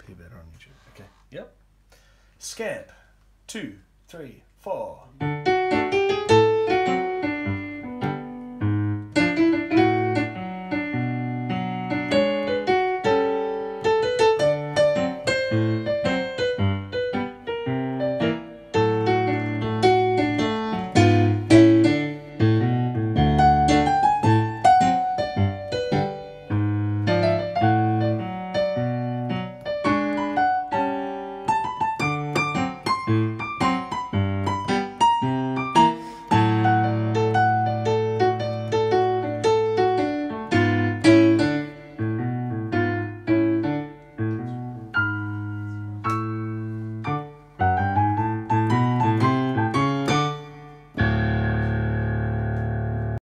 be better on YouTube. Okay. Yep. Scamp. 2, 3, 4.